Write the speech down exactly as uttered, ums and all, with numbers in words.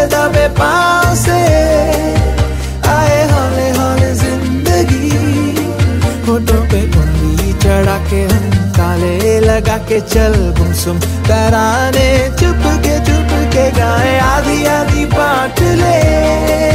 दबे पाँव से आए हौले हौले जिंदगी। होठों पे उंगली चढ़ा के हम ताले लगा के चल गुमसुम तराने चुप के चुप के गाए आधी आधी बांट ले।